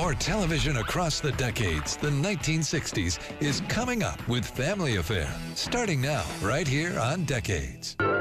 More television across the decades, the 1960s, is coming up with Family Affair, starting now, right here on Decades.